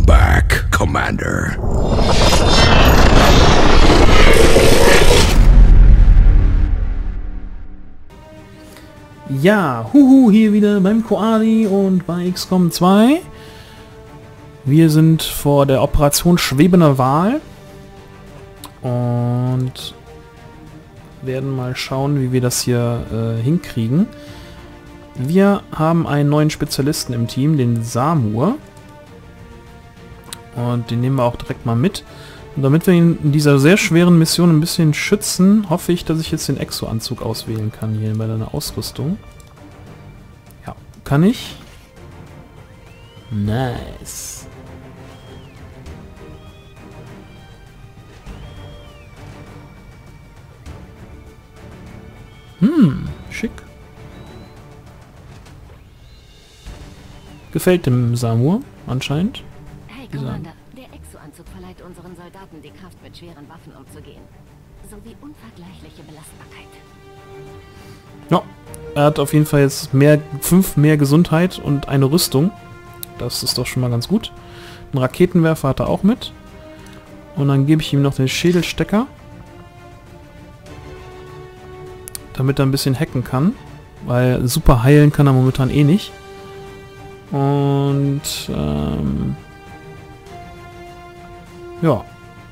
Welcome back, Commander. Ja, hier wieder beim Koali und bei XCOM 2. Wir sind vor der Operation Schwebende Wal und werden mal schauen, wie wir das hier hinkriegen. Wir haben einen neuen Spezialisten im Team, den Samur. Und den nehmen wir auch direkt mal mit. Und damit wir ihn in dieser sehr schweren Mission ein bisschen schützen, hoffe ich, dass ich jetzt den Exo-Anzug auswählen kann hier bei deiner Ausrüstung. Ja, kann ich. Nice. Schick. Gefällt dem Samur anscheinend. Hey Commander, der Exo-Anzug verleiht unseren Soldaten die Kraft, mit schweren Waffen umzugehen. Sowie unvergleichliche Belastbarkeit. Ja, er hat auf jeden Fall jetzt 5 mehr Gesundheit und eine Rüstung. Das ist doch schon mal ganz gut. Einen Raketenwerfer hat er auch mit. Und dann gebe ich ihm noch den Schädelstecker. Damit er ein bisschen hacken kann. Weil super heilen kann er momentan eh nicht. Und ja.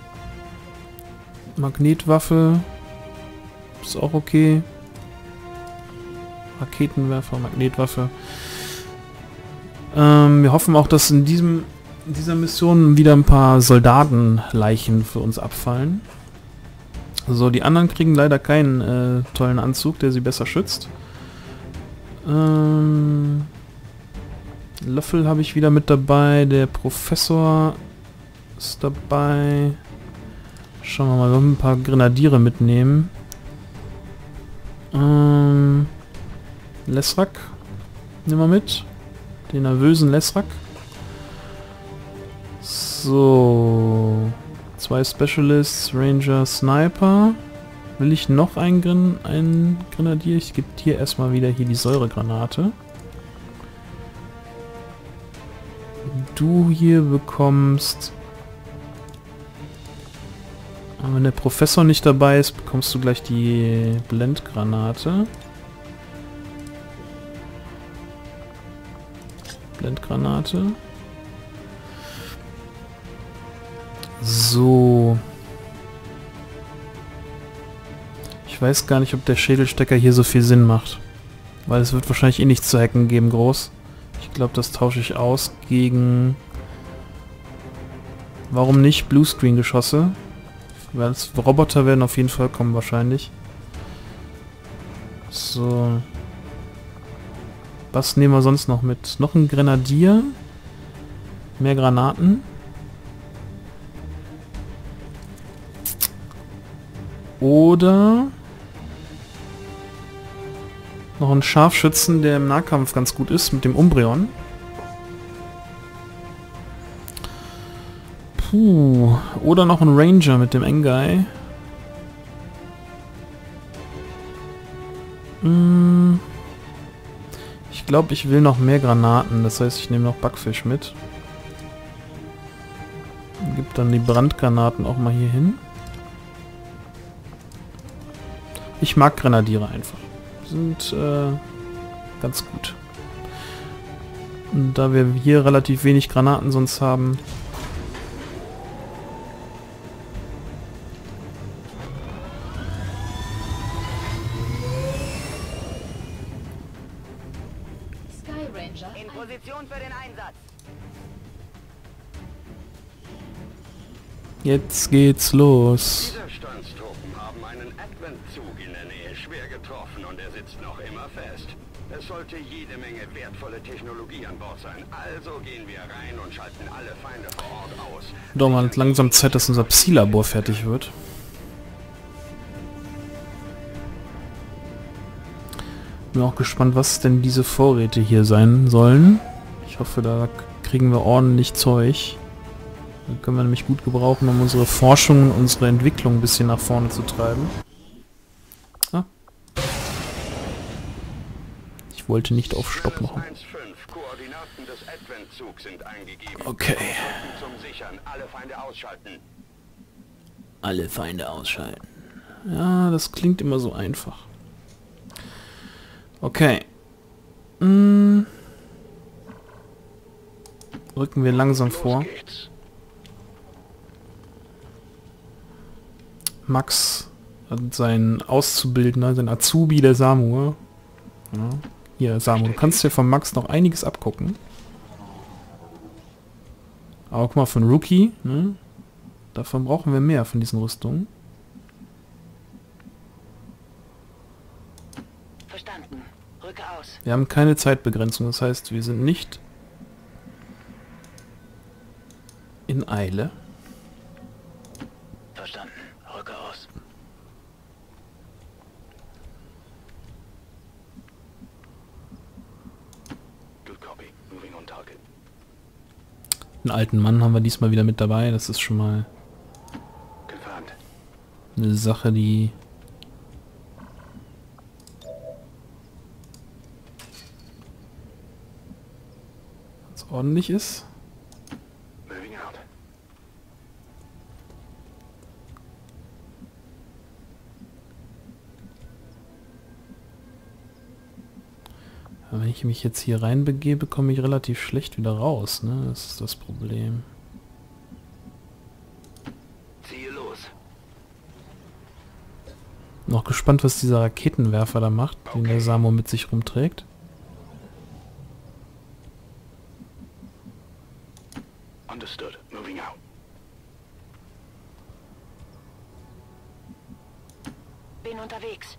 Magnetwaffe ist auch okay. Raketenwerfer, Magnetwaffe. Wir hoffen auch, dass in dieser Mission wieder ein paar Soldatenleichen für uns abfallen. So, die anderen kriegen leider keinen tollen Anzug, der sie besser schützt. Löffel habe ich wieder mit dabei. Der Professor ist dabei. Schauen wir mal, wir haben ein paar Grenadiere mitnehmen. Lesrak nehmen wir mit. Den nervösen Lesrak. So. 2 Specialists, Ranger, Sniper. Will ich noch einen Grenadier? Ich gebe dir erstmal wieder hier die Säuregranate. Du hier bekommst... Wenn der Professor nicht dabei ist, bekommst du gleich die Blendgranate. Blendgranate. So. Ich weiß gar nicht, ob der Schädelstecker hier so viel Sinn macht. Weil es wird wahrscheinlich eh nichts zu hacken geben, groß. Ich glaube, das tausche ich aus gegen... Warum nicht? Bluescreen-Geschosse. Weil Roboter werden auf jeden Fall kommen wahrscheinlich. So. Was nehmen wir sonst noch mit? Noch ein Grenadier. Mehr Granaten. Oder noch einen Scharfschützen, der im Nahkampf ganz gut ist, mit dem Umbreon. Puh. Oder noch ein Ranger mit dem Engai. Ich glaube, ich will noch mehr Granaten. Das heißt, ich nehme noch Backfisch mit. Gib dann die Brandgranaten auch mal hier hin. Ich mag Grenadiere einfach. Sind ganz gut. Und da wir hier relativ wenig Granaten sonst haben... In Position für den Einsatz. Jetzt geht's los. Widerstandstruppen haben einen Advent-Zug in der Nähe schwer getroffen und er sitzt noch immer fest. Es sollte jede Menge wertvolle Technologie an Bord sein. Also gehen wir rein und schalten alle Feinde vor Ort aus. Doch mal langsam Zeit, dass unser Psi-Labor fertig wird. Bin auch gespannt, was denn diese Vorräte hier sein sollen. Ich hoffe, da kriegen wir ordentlich Zeug. Da können wir nämlich gut gebrauchen, um unsere Forschung, unsere Entwicklung ein bisschen nach vorne zu treiben. Ah. Ich wollte nicht auf Stopp machen. 1-5, Koordinaten Koordinaten des Advent-Zugs sind eingegeben. Okay. Zum Sichern. Alle Feinde ausschalten. Alle Feinde ausschalten. Ja, das klingt immer so einfach. Okay. Rücken wir langsam vor. Max und sein Auszubildender, sein Azubi, der Samu. Ja. Hier, Samu, du kannst dir von Max noch einiges abgucken. Aber guck mal, von Rookie, ne? Davon brauchen wir mehr von diesen Rüstungen. Verstanden. Rücke aus. Wir haben keine Zeitbegrenzung, das heißt, wir sind nicht in Eile. Verstanden. Rücke aus. Den alten Mann haben wir diesmal wieder mit dabei. Das ist schon mal eine Sache, die ganz ordentlich ist. Aber wenn ich mich jetzt hier reinbegebe, komme ich relativ schlecht wieder raus, ne? Das ist das Problem. Ziehe los. Noch gespannt, was dieser Raketenwerfer da macht, den der Samu mit sich rumträgt. Understood. Moving out. Bin unterwegs.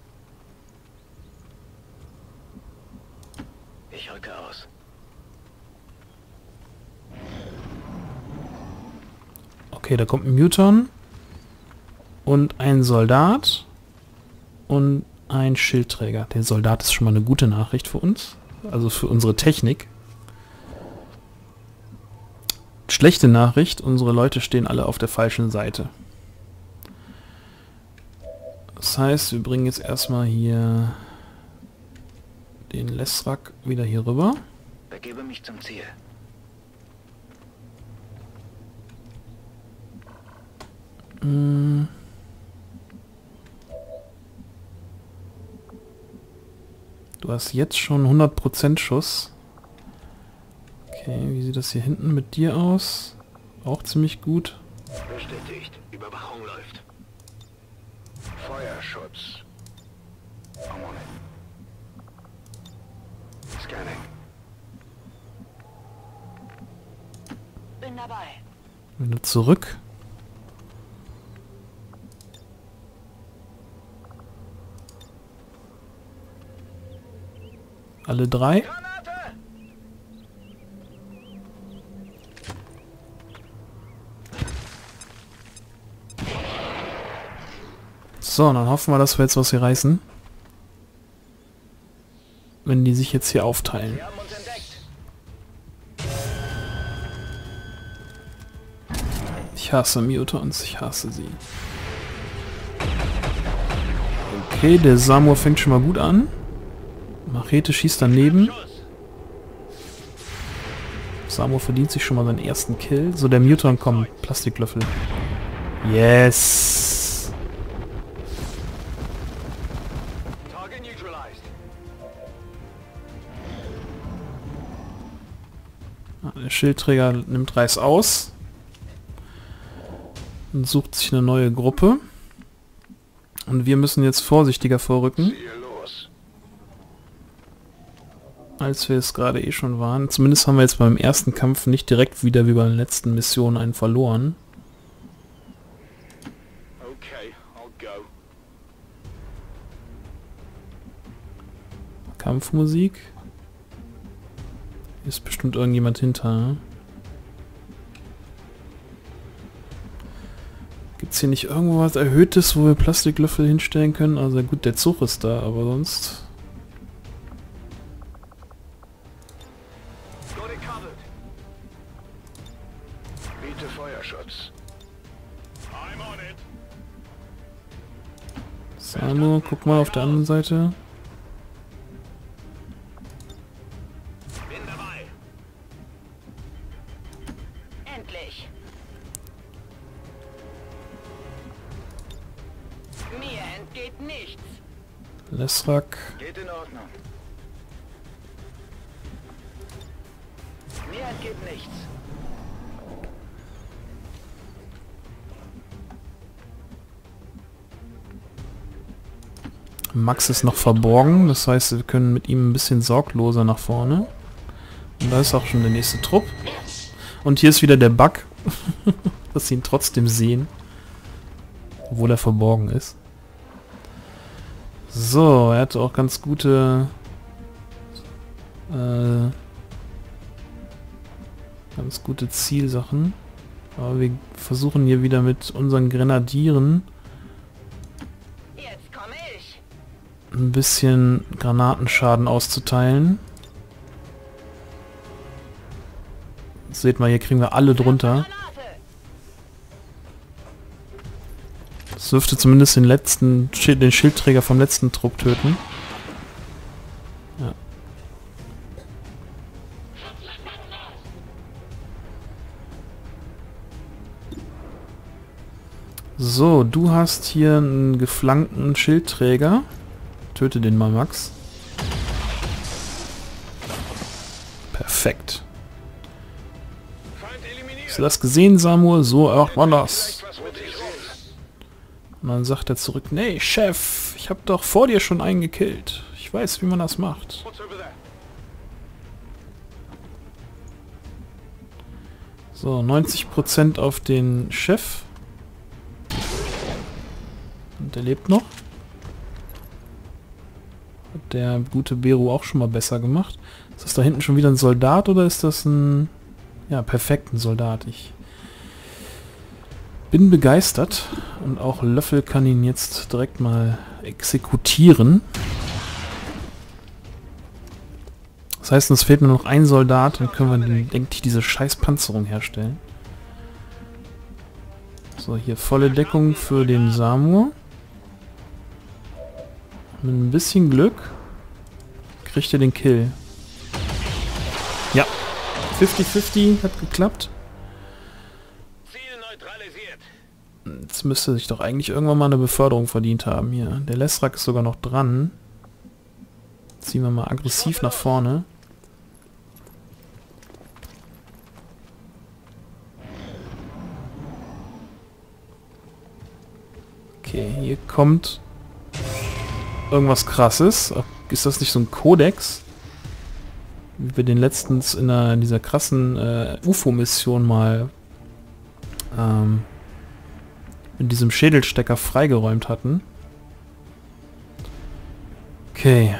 Ich rücke aus. Okay, da kommt ein Muton und ein Soldat und ein Schildträger. Der Soldat ist schon mal eine gute Nachricht für uns, also für unsere Technik. Schlechte Nachricht, unsere Leute stehen alle auf der falschen Seite. Das heißt, wir bringen jetzt erstmal hier den Lesrak wieder hier rüber. Begebe mich zum Ziel. Du hast jetzt schon 100% Schuss. Okay, wie sieht das hier hinten mit dir aus? Auch ziemlich gut. Bestätigt. Überwachung läuft. Feuerschutz. I'm on it. Scanning. Bin dabei. Wieder zurück. Alle drei. So, dann hoffen wir, dass wir jetzt was hier reißen. Wenn die sich jetzt hier aufteilen. Wir haben uns entdeckt. Ich hasse Mutons, ich hasse sie. Okay, der Samu fängt schon mal gut an. Machete schießt daneben. Samu verdient sich schon mal seinen ersten Kill. So, der Muton kommt. Plastiklöffel. Yes! Target neutralized. Der Schildträger nimmt Reis aus. Und sucht sich eine neue Gruppe. Und wir müssen jetzt vorsichtiger vorrücken, Ziehe los. als wir es gerade eh schon waren. Zumindest haben wir jetzt beim ersten Kampf nicht direkt wieder wie bei den letzten Missionen einen verloren. Okay, I'll go. Kampfmusik. Hier ist bestimmt irgendjemand hinter. Gibt es hier nicht irgendwo was Erhöhtes, wo wir Plastiklöffel hinstellen können? Also gut, der Zug ist da, aber sonst... Got it covered. Biete Feuerschutz. I'm on it. Samu, guck mal auf der anderen Seite. Bin dabei. endlich! Mir entgeht nichts! Leszrak. Geht in Ordnung. Mir entgeht nichts. Max ist noch verborgen, das heißt, wir können mit ihm ein bisschen sorgloser nach vorne. Und da ist auch schon der nächste Trupp. Und hier ist wieder der Bug, dass sie ihn trotzdem sehen, obwohl er verborgen ist. So, er hatte auch ganz gute Zielsachen. Aber wir versuchen hier wieder mit unseren Grenadieren Jetzt komme ich! ein bisschen Granatenschaden auszuteilen. Seht mal, hier kriegen wir alle drunter. Granate! Das dürfte zumindest den Schildträger vom letzten Trupp töten. Ja. So, du hast hier einen geflankten Schildträger. Töte den mal, Max. Perfekt. Hast du das gesehen, Samuel? So macht man das. Und dann sagt er zurück, nee, Chef, ich habe doch vor dir schon einen gekillt. Ich weiß, wie man das macht. So, 90% auf den Chef. Und der lebt noch. Hat der gute Beru auch schon mal besser gemacht. Ist das da hinten schon wieder ein Soldat oder ist das ein... Ja, perfekt, ein Soldat. Ich bin begeistert. Und auch Löffel kann ihn jetzt direkt mal exekutieren. Das heißt, uns fehlt nur noch ein Soldat, dann können wir, denke ich, diese scheiß Panzerung herstellen. So, hier volle Deckung für den Samu. Mit ein bisschen Glück kriegt er den Kill. Ja, 50-50 hat geklappt. Ziel neutralisiert. Jetzt müsste sich doch eigentlich irgendwann mal eine Beförderung verdient haben hier. Der Leszrak ist sogar noch dran. Ziehen wir mal aggressiv nach vorne. Okay, hier kommt irgendwas Krasses. Ist das nicht so ein Kodex? Wie wir den letztens in dieser krassen UFO-Mission mal in diesem Schädelstecker freigeräumt hatten. Okay.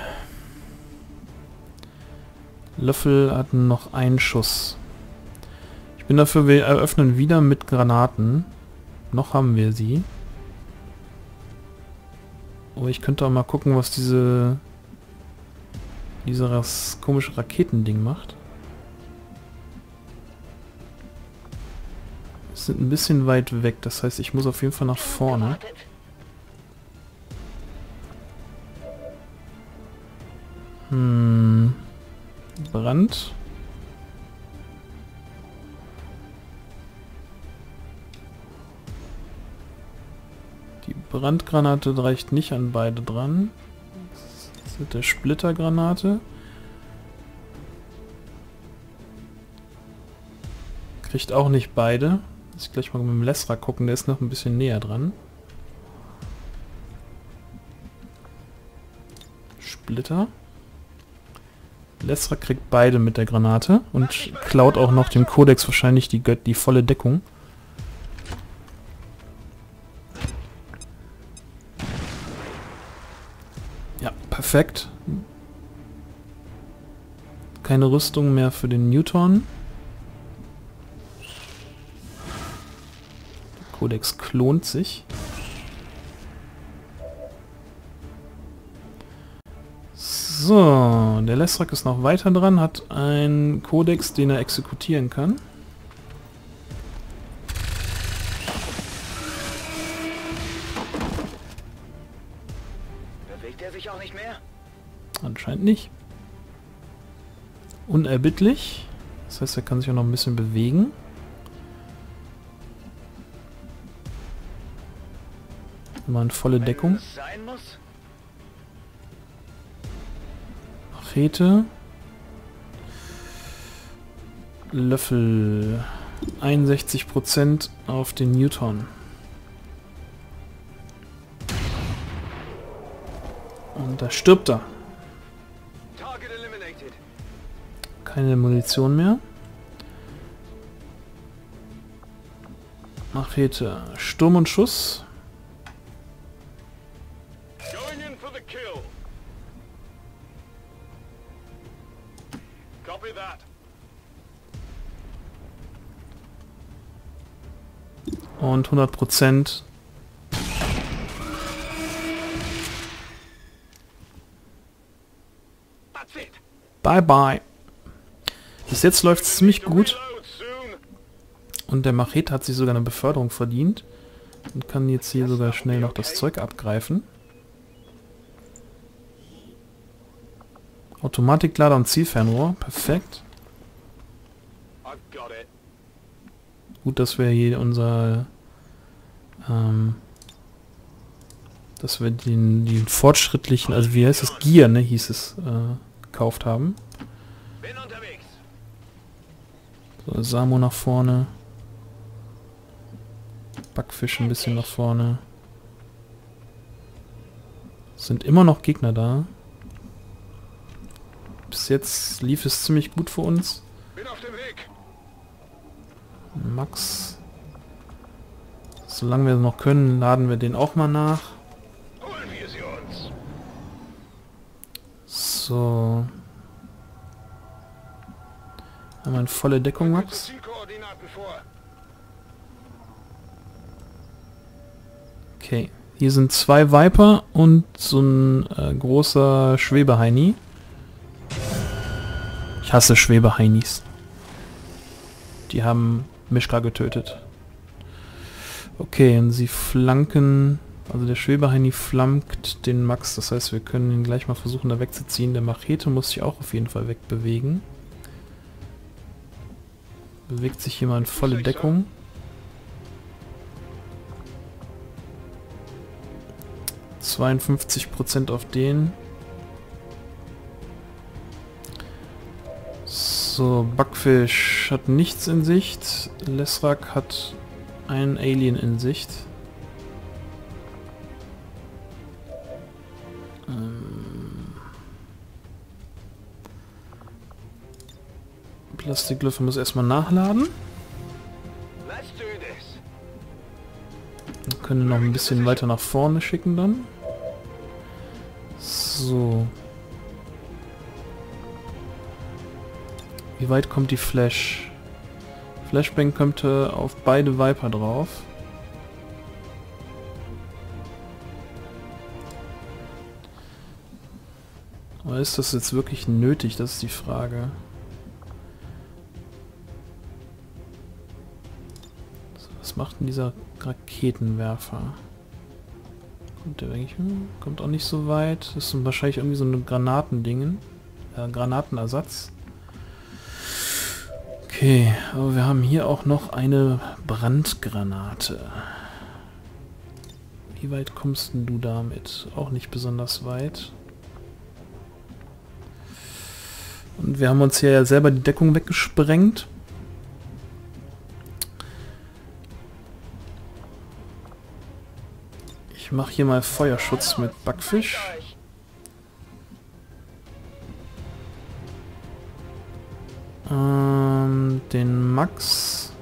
Löffel hatten noch einen Schuss. Ich bin dafür, wir eröffnen wieder mit Granaten. Noch haben wir sie. Aber ich könnte auch mal gucken, was dieses komische Raketending macht. Wir sind ein bisschen weit weg, das heißt, ich muss auf jeden Fall nach vorne. Brand. Die Brandgranate reicht nicht an beide dran. Das ist mit der Splittergranate. Kriegt auch nicht beide. Muss ich gleich mal mit dem Leszrak gucken, der ist noch ein bisschen näher dran. Splitter. Leszrak kriegt beide mit der Granate und klaut auch noch dem Kodex wahrscheinlich die volle Deckung. Ja, perfekt. Keine Rüstung mehr für den Newton. Der Kodex klont sich. So, der Leszrak ist noch weiter dran, hat einen Kodex, den er exekutieren kann. Bewegt er sich auch nicht mehr? Anscheinend nicht. Unerbittlich. Das heißt, er kann sich auch noch ein bisschen bewegen. Mal eine volle Deckung. Wenn es sein muss. Machete. Löffel. 61% auf den Newton. Und da stirbt er. Target eliminated. Keine Munition mehr. Machete. Sturm und Schuss. Going in for the kill. Copy that. Und 100%. That's it. Bye bye. Bis jetzt läuft es ziemlich gut. Reload soon. Und der Machete hat sich sogar eine Beförderung verdient. Und kann jetzt hier sogar schnell noch das Zeug abgreifen. Automatiklader und Zielfernrohr. Perfekt. I've got it. Gut, dass wir hier unser... dass wir den fortschrittlichen... Also wie heißt das? Gear, ne? Hieß es. Gekauft haben. Bin unterwegs. So, Samo nach vorne. Backfisch ein bisschen nach vorne. Sind immer noch Gegner da. Bis jetzt lief es ziemlich gut für uns. Bin auf dem Weg. Max. Solange wir noch können, laden wir den auch mal nach. Holen wir sie uns. So. Haben wir eine volle Deckung, Max. Zielkoordinaten vor. Okay. Hier sind 2 Viper und so ein großer Schwebeheini. Ich hasse Schwebeheinis. Die haben Mischka getötet. Okay, und sie flanken... Also der Schwebeheini flankt den Max. Das heißt, wir können ihn gleich mal versuchen, da wegzuziehen. Der Machete muss sich auch auf jeden Fall wegbewegen. Bewegt sich hier mal in volle Deckung. %52 auf den. So, Backfisch hat nichts in Sicht. Lesrak hat einen Alien in Sicht. Plastiklöffel muss erstmal nachladen. Let's do this. Wir können noch ein bisschen weiter nach vorne schicken dann. So. Wie weit kommt die Flash? Flashbang könnte auf beide Viper drauf. Aber ist das jetzt wirklich nötig? Das ist die Frage. So, was macht denn dieser Raketenwerfer? Kommt der eigentlich? Kommt auch nicht so weit. Das ist wahrscheinlich irgendwie so ein Granatendingen. Granatenersatz. Okay, aber wir haben hier auch noch eine Brandgranate. Wie weit kommst denn du damit? Auch nicht besonders weit. Und wir haben uns hier ja selber die Deckung weggesprengt. Ich mache hier mal Feuerschutz mit Backfisch. Den Max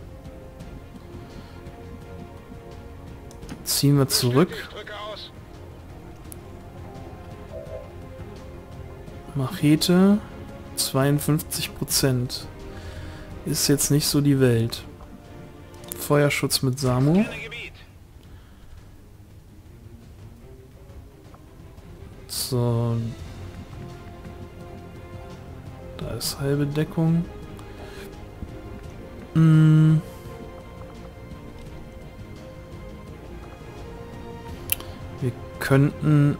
ziehen wir zurück. Machete 52%. Ist jetzt nicht so die Welt. Feuerschutz mit Samo. So. Da ist halbe Deckung. Wir könnten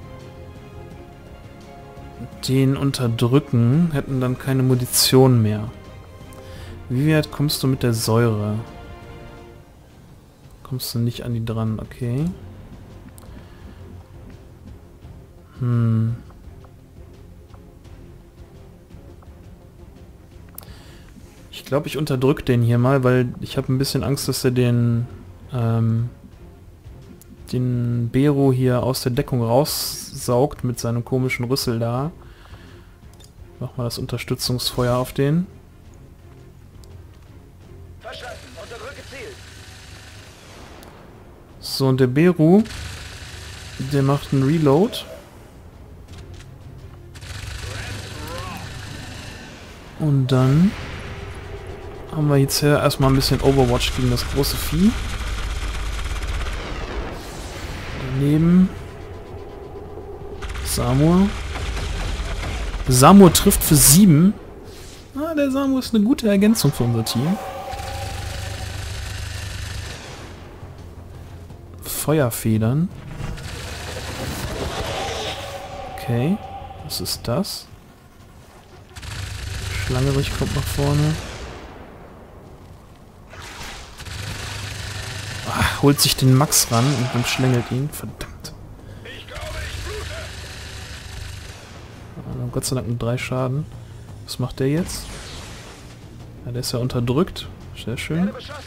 den unterdrücken, hätten dann keine Munition mehr. Wie weit kommst du mit der Säure? Kommst du nicht an die dran, okay. Ich glaube, ich unterdrück den hier mal, weil ich habe ein bisschen Angst, dass er den Bero hier aus der Deckung raussaugt mit seinem komischen Rüssel da. Mach mal das Unterstützungsfeuer auf den. Verstanden. Unterdrücke Ziel. So, und der Bero, der macht einen Reload. Und dann haben wir jetzt hier erstmal ein bisschen Overwatch gegen das große Vieh. Daneben Samur. Samur trifft für 7. Ah, der Samur ist eine gute Ergänzung für unser Team. Feuerfedern. Okay, was ist das? Schlangerich kommt nach vorne. Ah, holt sich den Max ran und dann schlängelt ihn. Verdammt. Ich glaube, ich blute. Ah, Gott sei Dank nur 3 Schaden. Was macht der jetzt? Ja, der ist ja unterdrückt. Sehr schön. Werde beschossen.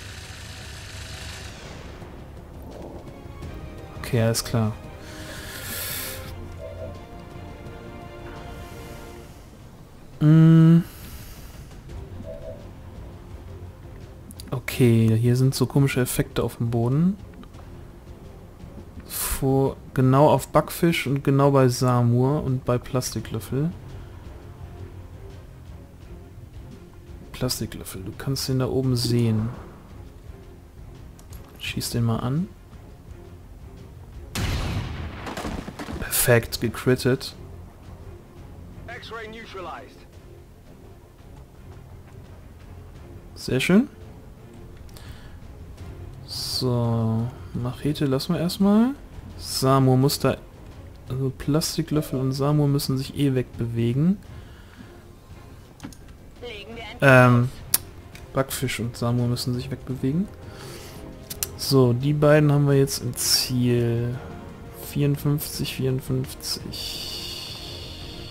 Okay, alles klar. Okay, hier sind so komische Effekte auf dem Boden. Genau auf Backfisch und genau bei Samur und bei Plastiklöffel. Plastiklöffel, du kannst den da oben sehen. Schieß den mal an. Perfekt, gecrittet. X-Ray neutralized. Sehr schön. So, Machete lassen wir erstmal. Samur muss da... Also Plastiklöffel und Samur müssen sich eh wegbewegen. Backfisch und Samur müssen sich wegbewegen. So, die beiden haben wir jetzt im Ziel. 54, 54.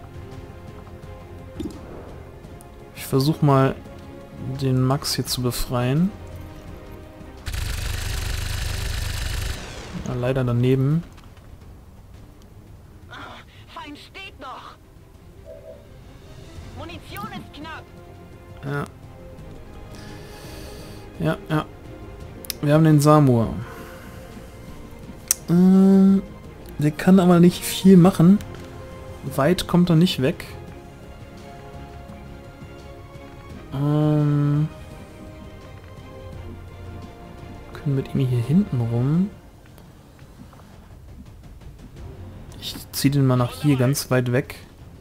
Ich versuche mal, den Max hier zu befreien. Na, leider daneben. Feind steht noch. Munition ist knapp. Ja. Ja, ja. Wir haben den Samur. Der kann aber nicht viel machen. Weit kommt er nicht weg. Können mit ihm hier hinten rum. Ich ziehe den mal nach hier ganz weit weg.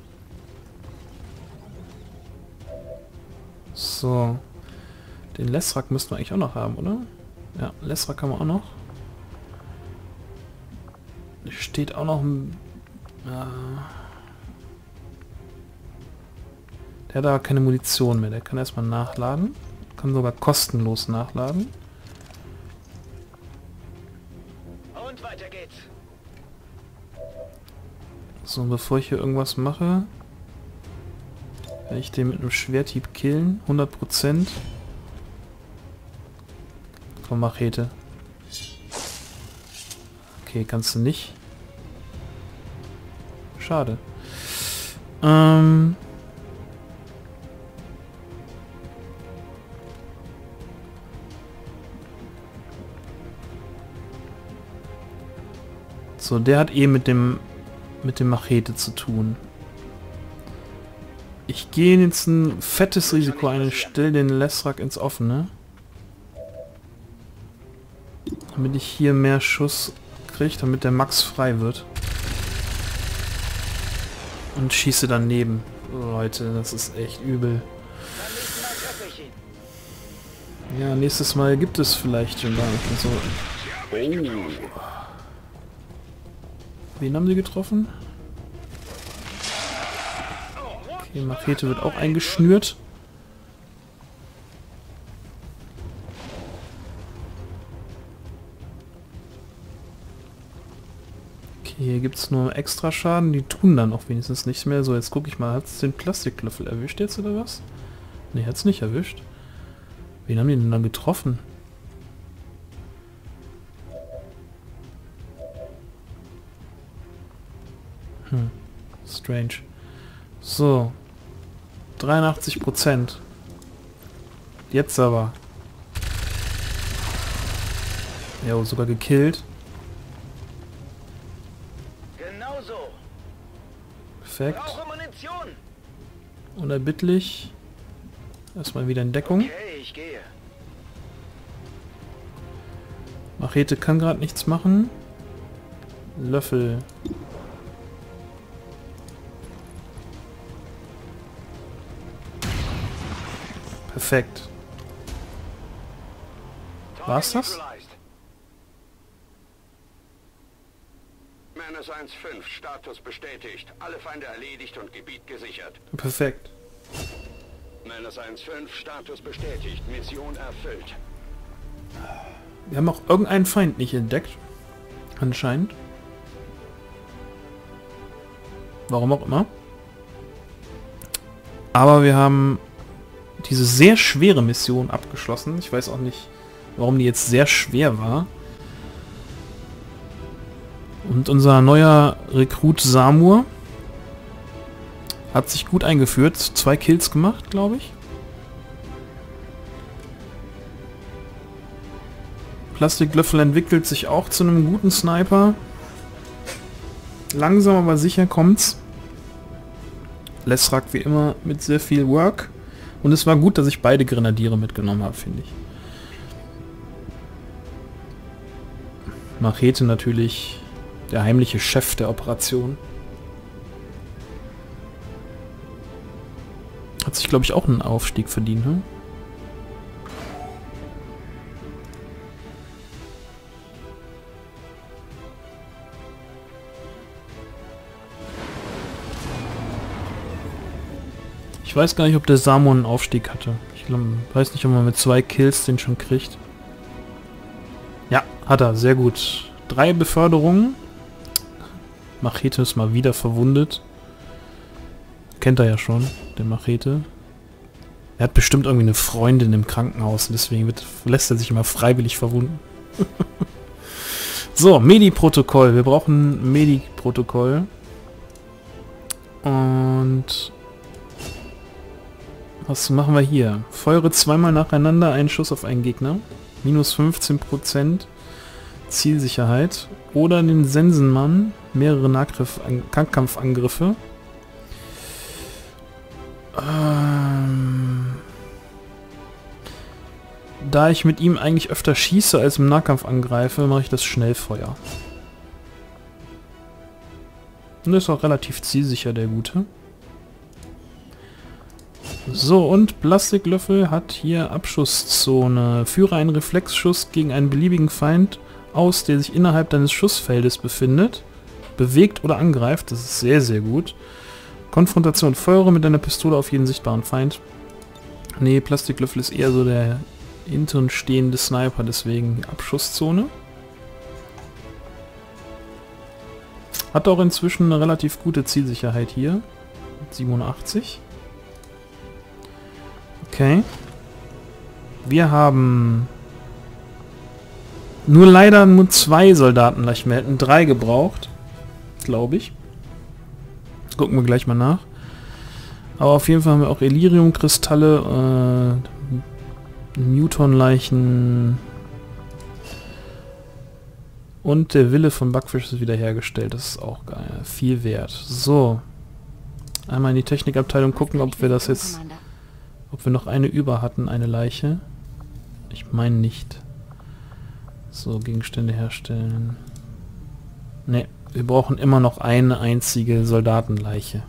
So. Den Lesrak müssten wir eigentlich auch noch haben, oder? Ja, Lesrak haben wir auch noch. Steht auch noch ein... der hat aber keine Munition mehr. Der kann erstmal nachladen. Kann sogar kostenlos nachladen. Und weiter geht's. So, und bevor ich hier irgendwas mache, werde ich den mit einem Schwerthieb killen. 100%. Komm, Machete. Okay, kannst du nicht. Schade. So, der hat eh mit dem Machete zu tun. Ich gehe jetzt ein fettes Risiko ein und stelle den Lesrak ins Offene. Damit ich hier mehr Schuss kriege, damit der Max frei wird. Und schieße daneben. Leute, das ist echt übel. Ja, nächstes Mal gibt es vielleicht schon gar nicht mehr so. Oh. Wen haben sie getroffen? Okay, Machete wird auch eingeschnürt. Okay, hier gibt es nur extra Schaden, die tun dann auch wenigstens nichts mehr. So, jetzt gucke ich mal, hat es den Plastiklöffel erwischt jetzt oder was? Ne, hat es nicht erwischt. Wen haben die denn dann getroffen? Strange. So. 83%. Jetzt aber. Ja, sogar gekillt. Genau so. Perfekt. Brauche Munition. Unerbittlich. Erstmal wieder in Deckung. Okay, ich gehe. Machete kann gerade nichts machen. Löffel. Perfekt. War's das? Menace 1-5, Status bestätigt. Alle Feinde erledigt und Gebiet gesichert. Perfekt. Menace 1-5, Status bestätigt. Mission erfüllt. Wir haben auch irgendeinen Feind nicht entdeckt. Anscheinend. Warum auch immer. Aber wir haben diese sehr schwere Mission abgeschlossen. Ich weiß auch nicht, warum die jetzt sehr schwer war. Und unser neuer Rekrut Samur hat sich gut eingeführt. 2 Kills gemacht, glaube ich. Plastiklöffel entwickelt sich auch zu einem guten Sniper. Langsam aber sicher kommt's. Lesrak wie immer mit sehr viel Work. Und es war gut, dass ich beide Grenadiere mitgenommen habe, finde ich. Machete natürlich der heimliche Chef der Operation. Hat sich, glaube ich, auch einen Aufstieg verdient, ne? Ich weiß gar nicht, ob der Samur einen Aufstieg hatte. Ich weiß nicht, ob man mit 2 Kills den schon kriegt. Ja, hat er. Sehr gut. 3 Beförderungen. Machete ist mal wieder verwundet. Kennt er ja schon, der Machete. Er hat bestimmt irgendwie eine Freundin im Krankenhaus. Deswegen lässt er sich immer freiwillig verwunden. So, Medi-Protokoll. Wir brauchen ein Medi-Protokoll. Und... was machen wir hier? Feuere 2-mal nacheinander einen Schuss auf einen Gegner. Minus 15% Zielsicherheit. Oder den Sensenmann. Mehrere Nahkampfangriffe. Da ich mit ihm eigentlich öfter schieße als im Nahkampf angreife, mache ich das Schnellfeuer. Und ist auch relativ zielsicher, der Gute. So, und Plastiklöffel hat hier Abschusszone. Führe einen Reflexschuss gegen einen beliebigen Feind aus, der sich innerhalb deines Schussfeldes befindet. Bewegt oder angreift, das ist sehr, sehr gut. Konfrontation, feuere mit deiner Pistole auf jeden sichtbaren Feind. Nee, Plastiklöffel ist eher so der hinten stehende Sniper, deswegen Abschusszone. Hat auch inzwischen eine relativ gute Zielsicherheit hier. 87. Okay. Wir haben leider nur 2 Soldaten. Wir hätten 3 gebraucht. Glaube ich. Gucken wir gleich mal nach. Aber auf jeden Fall haben wir auch Elirium-Kristalle, Muton-Leichen und der Wille von Bugfish ist wiederhergestellt. Das ist auch geil. Viel wert. So. Einmal in die Technikabteilung gucken, ob wir das jetzt... ob wir noch eine über hatten, eine Leiche. Ich meine nicht. So, Gegenstände herstellen. Ne, wir brauchen immer noch eine einzige Soldatenleiche.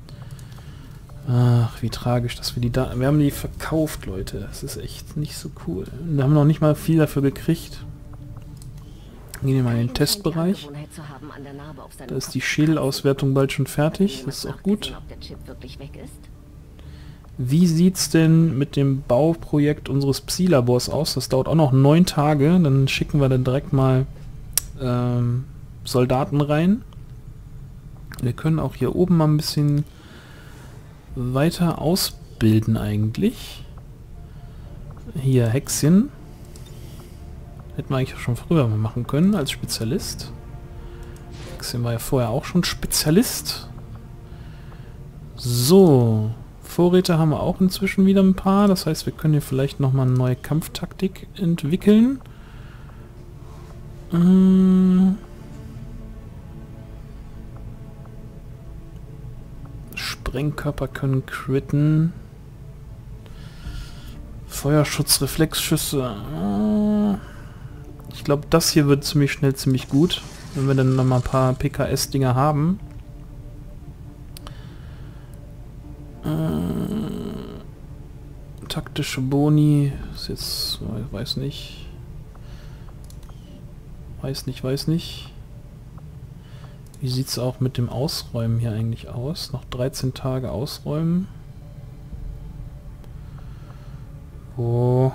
Ach, wie tragisch, dass wir die da... Wir haben die verkauft, Leute. Das ist echt nicht so cool. Wir haben noch nicht mal viel dafür gekriegt. Gehen wir mal in den Testbereich. Da ist die Schädelauswertung bald schon fertig. Das ist auch gut. Wie sieht's denn mit dem Bauprojekt unseres Psi-Labors aus? Das dauert auch noch 9 Tage. Dann schicken wir dann direkt mal Soldaten rein. Wir können auch hier oben mal ein bisschen weiter ausbilden eigentlich. Hier Hexchen. Hätten wir eigentlich schon früher mal machen können als Spezialist. Hexchen war ja vorher auch schon Spezialist. So. Vorräte haben wir auch inzwischen wieder ein paar. Das heißt, wir können hier vielleicht nochmal eine neue Kampftaktik entwickeln. Sprengkörper können critten. Feuerschutz, Reflexschüsse. Ich glaube, das hier wird ziemlich schnell ziemlich gut, wenn wir dann nochmal ein paar PKS-Dinger haben. Taktische Boni ist jetzt, weiß nicht. Weiß nicht. Wie sieht es auch mit dem Ausräumen hier eigentlich aus? Noch 13 Tage ausräumen. Oh.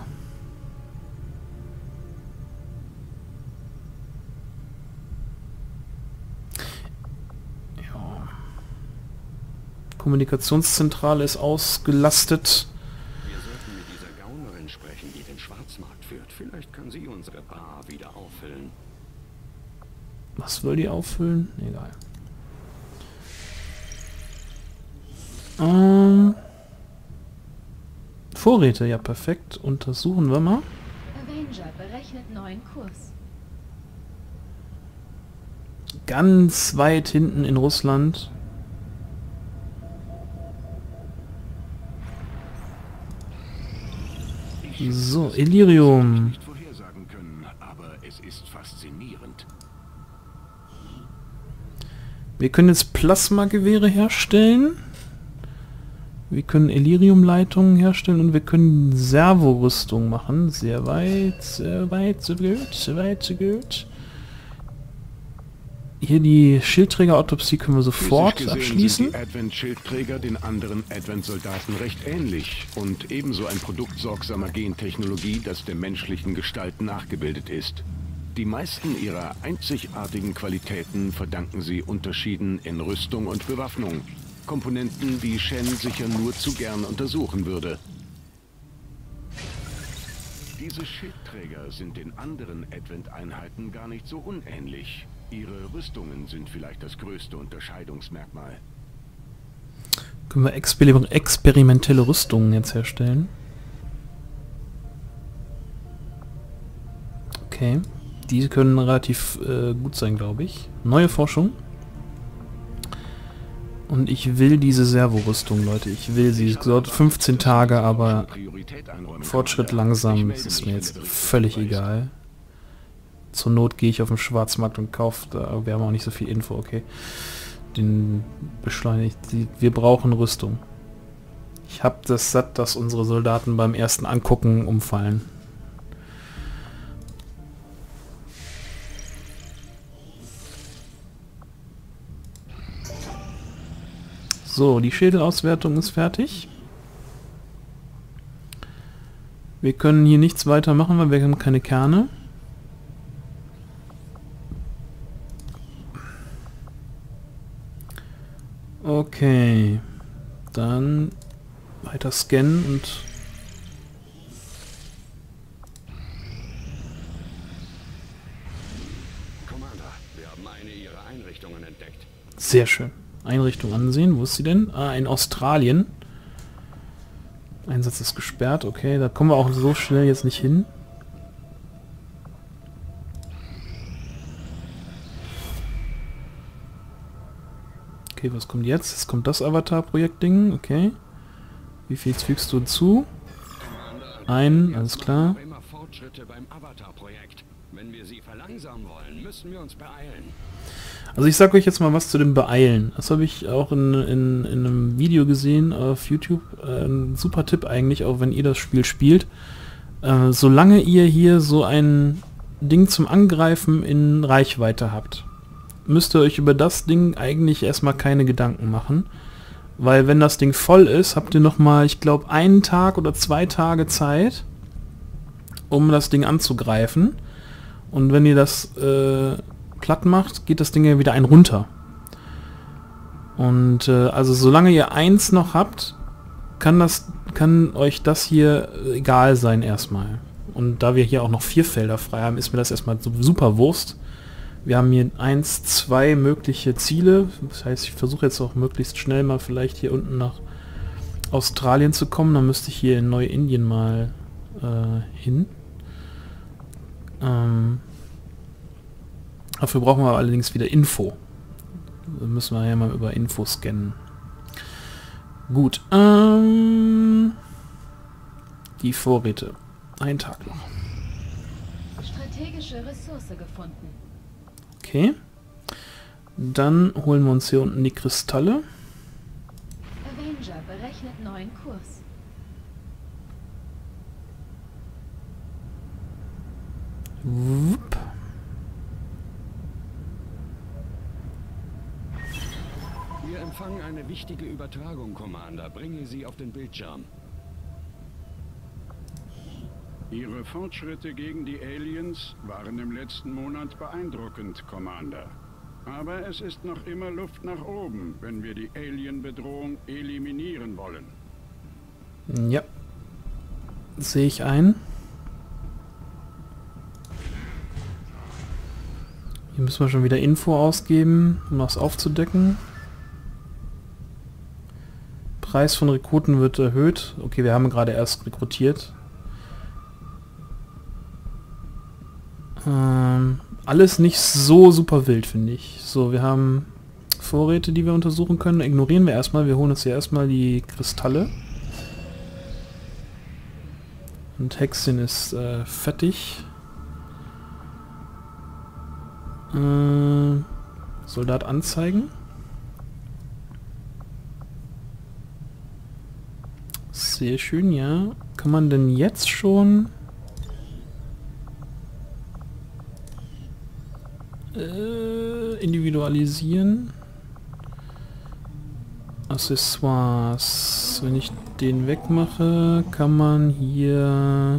Ja. Kommunikationszentrale ist ausgelastet. Wir sollten mit dieser Gaunerin sprechen, die den Schwarzmarkt führt. Vielleicht kann sie unsere Bar wieder auffüllen. Was will die auffüllen? Egal. Vorräte, ja perfekt. Untersuchen wir mal. Avenger berechnet neuen Kurs. Ganz weit hinten in Russland. So, Illyrium. Nicht vorhersagen können, aber es ist faszinierend. Wir können jetzt Plasmagewehre herstellen. Wir können Illyrium-Leitungen herstellen und wir können Servorüstung machen. Sehr weit, so gut, so weit, so gut. Hier die Schildträger-Autopsie können wir sofort Physisch gesehen abschließen. sind die Advent-Schildträger den anderen Advent-Soldaten recht ähnlich und ebenso ein Produkt sorgsamer Gentechnologie, das der menschlichen Gestalt nachgebildet ist. Die meisten ihrer einzigartigen Qualitäten verdanken sie Unterschieden in Rüstung und Bewaffnung. Komponenten, die Shen sicher nur zu gern untersuchen würde. Diese Schildträger sind den anderen Advent-Einheiten gar nicht so unähnlich. Ihre Rüstungen sind vielleicht das größte Unterscheidungsmerkmal. Können wir experimentelle Rüstungen jetzt herstellen. Okay. Die können relativ gut sein, glaube ich. Neue Forschung. Und ich will diese Servorüstung, Leute. Ich will sie. Es dauert 15 Tage, aber Fortschritt langsam. Das ist mir jetzt völlig egal. Zur Not gehe ich auf den Schwarzmarkt und kaufe. Da, wir haben auch nicht so viel Info, okay. Den beschleunigt. Wir brauchen Rüstung. Ich habe das satt, dass unsere Soldaten beim ersten Angucken umfallen. So, die Schädelauswertung ist fertig. Wir können hier nichts weiter machen, weil wir haben keine Kerne. Okay. Dann weiter scannen und... Commander, wir haben eine Ihrer Einrichtungen entdeckt. Sehr schön. Einrichtung ansehen. Wo ist sie denn? Ah, in Australien. Einsatz ist gesperrt. Okay, da kommen wir auch so schnell jetzt nicht hin. Okay, was kommt jetzt? Jetzt kommt das Avatar-Projekt-Ding. Okay. Wie viel fügst du zu? Alles klar. Aber immer Fortschritte beim Avatar-Projekt. Wenn wir sie verlangsamen wollen, müssen wir uns beeilen. Also ich sage euch jetzt mal was zu dem Beeilen. Das habe ich auch in einem Video gesehen auf YouTube. Ein super Tipp eigentlich, auch wenn ihr das Spiel spielt. Solange ihr hier so ein Ding zum Angreifen in Reichweite habt, müsst ihr euch über das Ding eigentlich erstmal keine Gedanken machen. Weil wenn das Ding voll ist, habt ihr nochmal, ich glaube, 1 Tag oder 2 Tage Zeit, um das Ding anzugreifen. Und wenn ihr das platt macht, geht das Ding ja wieder runter. Und also solange ihr 1 noch habt, kann euch das hier egal sein erstmal. Und da wir hier auch noch 4 Felder frei haben, ist mir das erstmal so super Wurst. Wir haben hier 1, 2 mögliche Ziele. Das heißt, ich versuche jetzt auch möglichst schnell mal vielleicht hier unten nach Australien zu kommen. Dann müsste ich hier in Neu-Indien mal hin. Dafür brauchen wir allerdings wieder Info. Da müssen wir ja mal über Info scannen. Gut. Die Vorräte. Ein Tag noch. Strategische Ressource gefunden. Okay. Dann holen wir uns hier unten die Kristalle. Avenger berechnet neuen Kurs. Wupp. Wir empfangen eine wichtige Übertragung, Commander. Bringe sie auf den Bildschirm. Ihre Fortschritte gegen die Aliens waren im letzten Monat beeindruckend, Commander. Aber es ist noch immer Luft nach oben, wenn wir die Alien-Bedrohung eliminieren wollen. Ja. Sehe ich ein. Hier müssen wir schon wieder Info ausgeben, um das aufzudecken. Preis von Rekruten wird erhöht. Okay, wir haben gerade erst rekrutiert. Alles nicht so super wild, finde ich. So, wir haben Vorräte, die wir untersuchen können. Ignorieren wir erstmal. Wir holen uns hier erstmal die Kristalle. Und Hexin ist fertig. Soldat anzeigen. Sehr schön, ja. Kann man denn jetzt schon... individualisieren. Accessoires. Wenn ich den wegmache, kann man hier...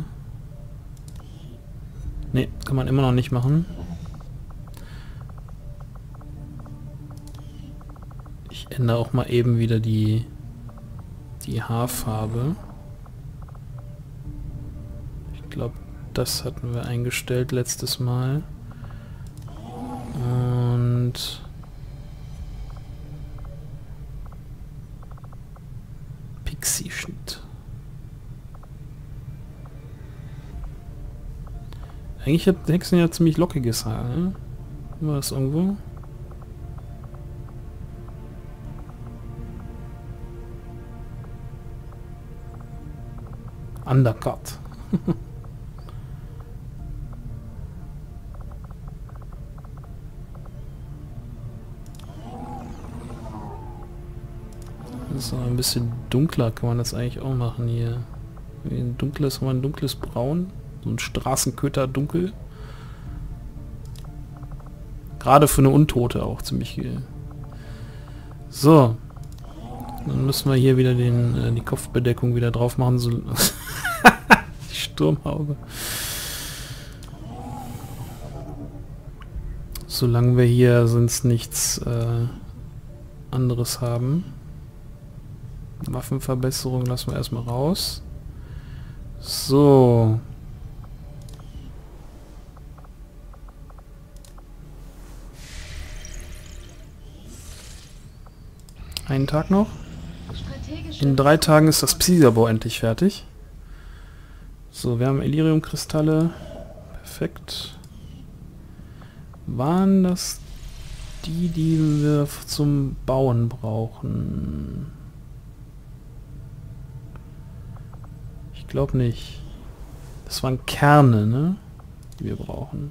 Ne, kann man immer noch nicht machen. Ich ändere auch mal eben wieder die Haarfarbe. Ich glaube, das hatten wir eingestellt letztes Mal. Und Pixie-Schnitt. Eigentlich hat Hexen ja ziemlich lockiges Haar, ne? War das irgendwo? Undercut. Das ist noch ein bisschen dunkler, kann man das eigentlich auch machen hier. Ein dunkles Braun. So ein Straßenköter dunkel. Gerade für eine Untote auch ziemlich... So. Dann müssen wir hier wieder die Kopfbedeckung wieder drauf machen. So die Sturmhaube. Solange wir hier sonst nichts anderes haben. Waffenverbesserung lassen wir erstmal raus. So. Einen Tag noch. In 3 Tagen ist das Psi-Labor endlich fertig. So, wir haben Elirium-Kristalle. Perfekt. Waren das die wir zum Bauen brauchen? Ich glaube nicht. Das waren Kerne, ne? Die wir brauchen.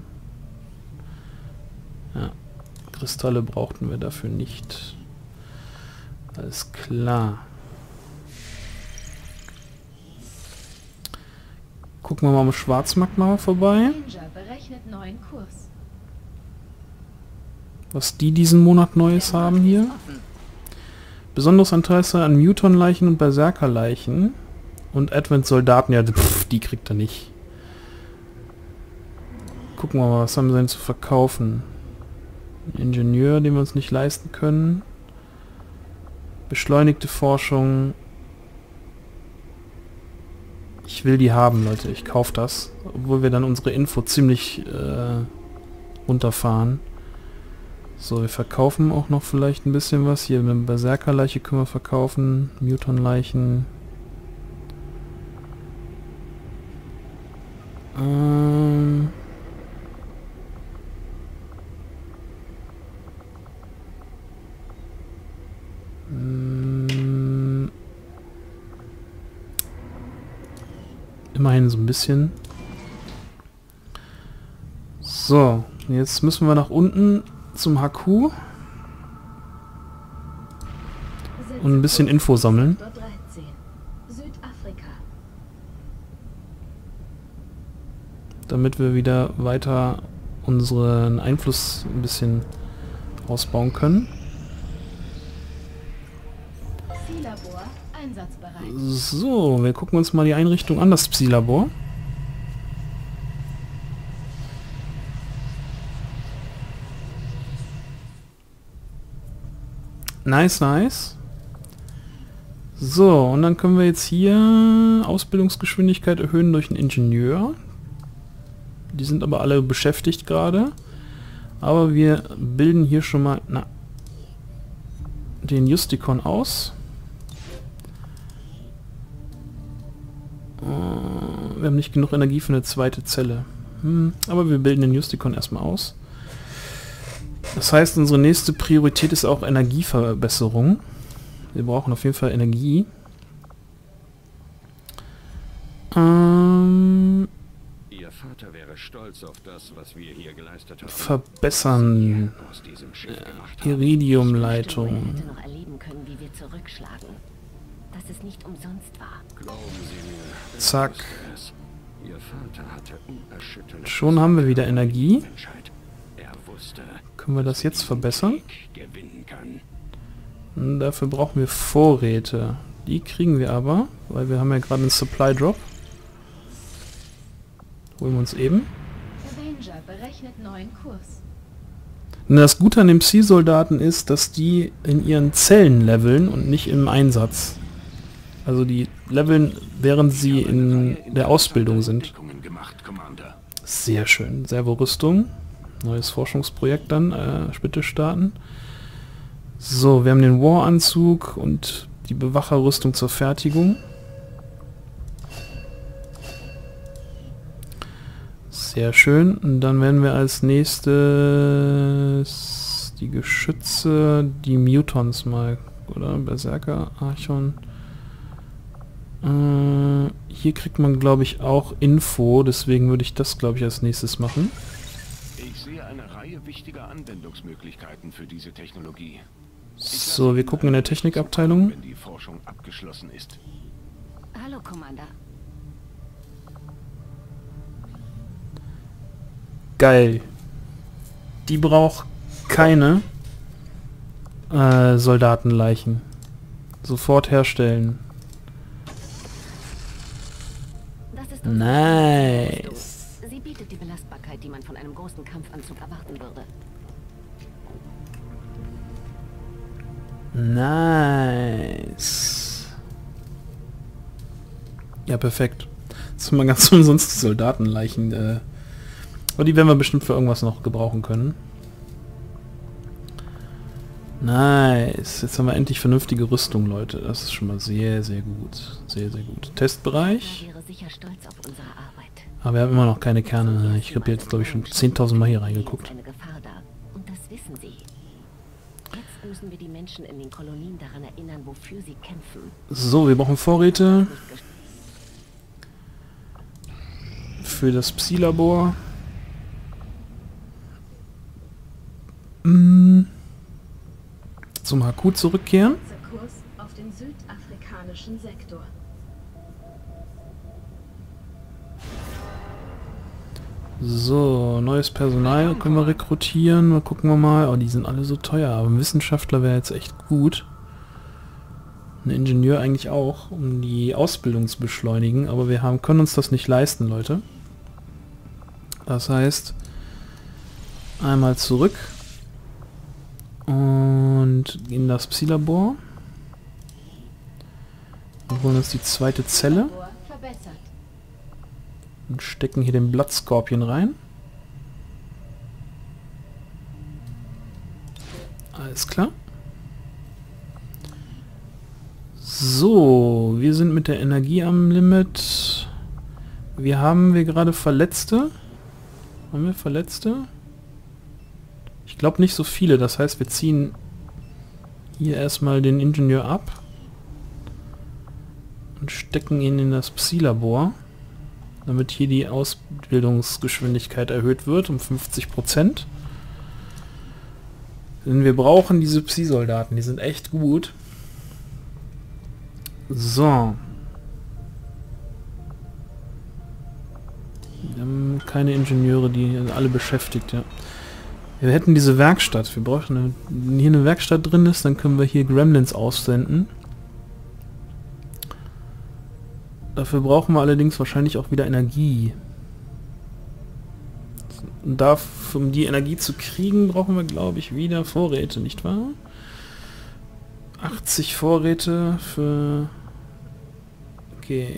Ja. Kristalle brauchten wir dafür nicht. Alles klar. Gucken wir mal am Schwarzmarkt mal vorbei. Berechnet neuen Kurs. Was die diesen Monat Neues haben hier. Besonderes Interesse an Muton-Leichen und Berserker-Leichen. Und Advent-Soldaten, ja, pff, die kriegt er nicht. Gucken wir mal, was haben sie denn zu verkaufen? Ein Ingenieur, den wir uns nicht leisten können. Beschleunigte Forschung. Ich will die haben, Leute. Ich kaufe das. Obwohl wir dann unsere Info ziemlich runterfahren. So, wir verkaufen auch noch vielleicht ein bisschen was. Hier, eine Berserkerleiche können wir verkaufen. Muton-Leichen. Immerhin so ein bisschen. So, jetzt müssen wir nach unten zum HQ und ein bisschen Info sammeln. Südafrika. Damit wir wieder weiter unseren Einfluss ein bisschen ausbauen können. Psi-Labor einsatzbereit. So, wir gucken uns mal die Einrichtung an, das Psi-Labor. Nice, nice. So, und dann können wir jetzt hier Ausbildungsgeschwindigkeit erhöhen durch einen Ingenieur. Die sind aber alle beschäftigt gerade. Aber wir bilden hier schon mal den Justicon aus. Wir haben nicht genug Energie für eine zweite Zelle. Aber wir bilden den Justicon erstmal aus. Das heißt, unsere nächste Priorität ist auch Energieverbesserung. Wir brauchen auf jeden Fall Energie. Ihr Vater wäre stolz auf das, was wir hier geleistet haben. Verbessern. Aus diesem Schiff gemacht haben. Iridiumleitung. Er hätte noch erleben können, wie wir zurückschlagen. Dass es nicht umsonst war. Glauben Sie mir. Zack. Ihr Vater hatte unerschütterlich. Schon haben wir wieder Energie. Menschheit. Er wusste, Können wir das jetzt verbessern? Krieg gewinnen kann. Und dafür brauchen wir Vorräte. Die kriegen wir aber, weil wir haben ja gerade einen Supply Drop. Holen wir uns eben. Avenger berechnet neuen Kurs. Und das Gute an den Psi-Soldaten ist, dass die in ihren Zellen leveln und nicht im Einsatz. Also die leveln, während sie in der Ausbildung sind. Gemacht, Commander. Sehr schön. Servorüstung. Neues Forschungsprojekt dann. Bitte starten. So, wir haben den War-Anzug und die Bewacherrüstung zur Fertigung. Sehr schön. Und dann werden wir als nächstes die Geschütze, die Mutons mal, oder? Berserker, Archon. Hier kriegt man, glaube ich, auch Info, deswegen würde ich das, glaube ich, als nächstes machen. Ich sehe eine Reihe wichtiger Anwendungsmöglichkeiten für diese Technologie. So, wir gucken in der Technikabteilung. Wenn die Forschung abgeschlossen ist. Hallo, Commander. Geil. Die braucht keine Soldatenleichen. Sofort herstellen. Das ist Nice. Sie bietet die Belastbarkeit, die man von einem großen Kampfanzug erwarten würde. Nice. Ja, perfekt. Jetzt haben wir ganz umsonst Soldatenleichen. Aber die werden wir bestimmt für irgendwas noch gebrauchen können. Nice. Jetzt haben wir endlich vernünftige Rüstung, Leute. Das ist schon mal sehr, sehr gut. Sehr, sehr gut. Testbereich. Er wäre sicher stolz auf unsere Arbeit. Aber wir haben immer noch keine Kerne. Ich habe jetzt, glaube ich, schon 10.000 Mal hier reingeguckt. Eine Gefahr da. Und das wissen sie. Jetzt müssen wir die Menschen in den Kolonien daran erinnern, wofür sie kämpfen. So, wir brauchen Vorräte. Für das Psi-Labor. Zum HQ zurückkehren. Kurs auf den südafrikanischen Sektor. So, neues Personal können wir rekrutieren. Mal gucken wir mal. Oh, die sind alle so teuer. Aber ein Wissenschaftler wäre jetzt echt gut. Ein Ingenieur eigentlich auch, um die Ausbildung zu beschleunigen. Aber wir können uns das nicht leisten, Leute. Das heißt, einmal zurück. Und in das Psi-Labor. holen uns die zweite Zelle Labor verbessert. und stecken hier den Blattskorpion rein. Alles klar. So, wir sind mit der Energie am Limit. Haben wir gerade Verletzte? Haben wir Verletzte? Ich glaube nicht so viele, das heißt wir ziehen hier erstmal den Ingenieur ab und stecken ihn in das Psi-Labor, damit hier die Ausbildungsgeschwindigkeit erhöht wird um 50%. Denn wir brauchen diese Psi-Soldaten, die sind echt gut. So. Wir haben keine Ingenieure, die sind alle beschäftigt, ja. Wir hätten diese Werkstatt. Wir brauchen wenn hier eine Werkstatt drin ist, dann können wir hier Gremlins aussenden. Dafür brauchen wir allerdings wahrscheinlich auch wieder Energie. Und um die Energie zu kriegen, brauchen wir, glaube ich, wieder Vorräte, nicht wahr? 80 Vorräte für... Okay.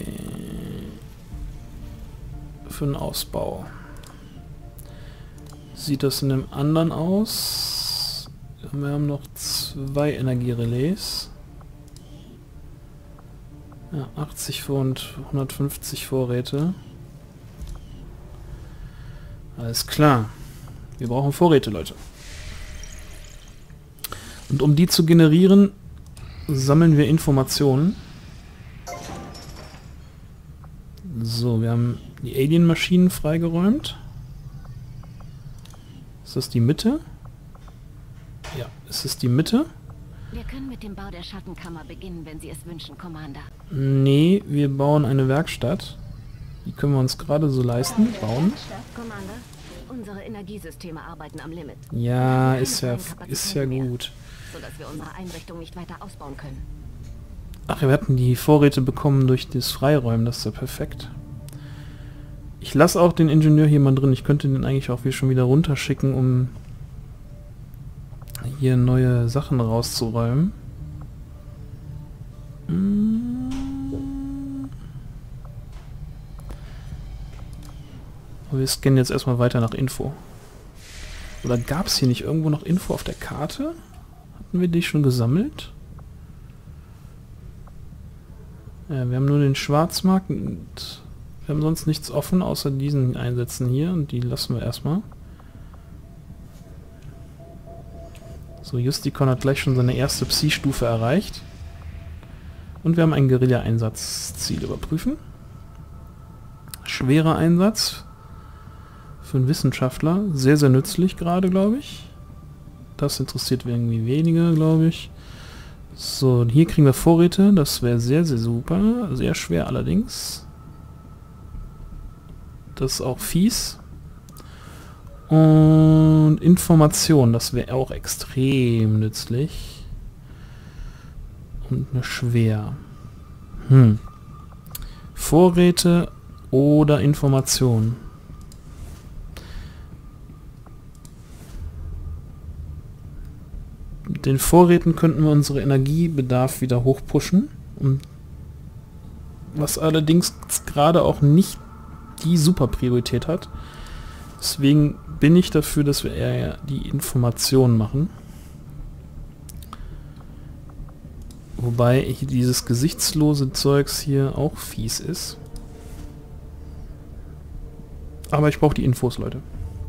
Für einen Ausbau. Sieht das in dem anderen aus? Wir haben noch 2 Energierelais. Ja, 80 und 150 Vorräte. Alles klar. Wir brauchen Vorräte, Leute. Und um die zu generieren, sammeln wir Informationen. So, wir haben die Alien-Maschinen freigeräumt. Ist das die Mitte? Ja, ist es die Mitte? Wir können mit dem Bau der Schattenkammer beginnen, wenn Sie es wünschen, Commander. Nee, wir bauen eine Werkstatt. Die können wir uns gerade so leisten. Bauen. Commander, unsere Energiesysteme arbeiten am Limit. Ja, Keine ist ja Kapazitäten mehr, gut. sodass wir unsere Einrichtung nicht weiter ausbauen können. Ach, wir hatten die Vorräte bekommen durch das Freiräumen. Das ist ja perfekt. Ich lasse auch den Ingenieur hier mal drin. Ich könnte den eigentlich auch schon wieder runterschicken, um hier neue Sachen rauszuräumen. Aber wir scannen jetzt erstmal weiter nach Info. Oder gab es hier nicht irgendwo noch Info auf der Karte? Hatten wir die schon gesammelt? Ja, wir haben nur den Schwarzmarkt und wir haben sonst nichts offen, außer diesen Einsätzen hier, und die lassen wir erstmal. So, Justicon hat gleich schon seine erste Psi-Stufe erreicht. Und wir haben ein Guerilla-Einsatzziel überprüfen. Schwerer Einsatz für einen Wissenschaftler. Sehr, sehr nützlich gerade, glaube ich. Das interessiert irgendwie weniger, glaube ich. So, hier kriegen wir Vorräte. Das wäre sehr, sehr super. Sehr schwer allerdings. Das ist auch fies. Und Information, das wäre auch extrem nützlich. Und eine schwer. Vorräte oder Information. Mit den Vorräten könnten wir unsere Energiebedarf wieder hochpushen. Was allerdings gerade auch nicht die super Priorität hat. Deswegen bin ich dafür, dass wir eher die Informationen machen. Wobei dieses gesichtslose Zeugs hier auch fies ist. Aber ich brauche die Infos, Leute.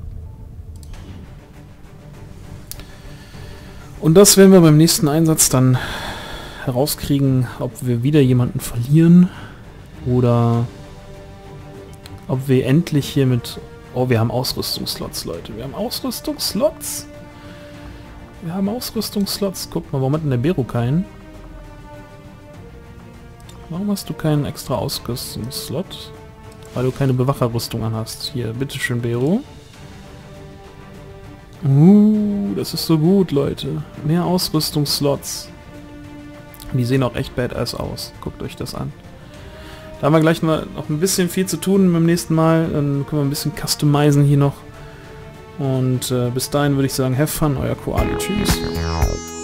Und das werden wir beim nächsten Einsatz dann herauskriegen, ob wir wieder jemanden verlieren oder ob wir endlich hier mit... Oh, wir haben Ausrüstungsslots, Leute. Wir haben Ausrüstungsslots. Wir haben Ausrüstungsslots. Guck mal, warum hat denn der Bero keinen? Warum hast du keinen extra Ausrüstungsslot? Weil du keine Bewacherrüstung anhast. Hier, bitteschön, Bero. Das ist so gut, Leute. Mehr Ausrüstungsslots. Die sehen auch echt badass aus. Guckt euch das an. Da haben wir gleich noch ein bisschen viel zu tun beim nächsten Mal. Dann können wir ein bisschen customizen hier noch. Und bis dahin würde ich sagen, have fun, euer Koali. Tschüss.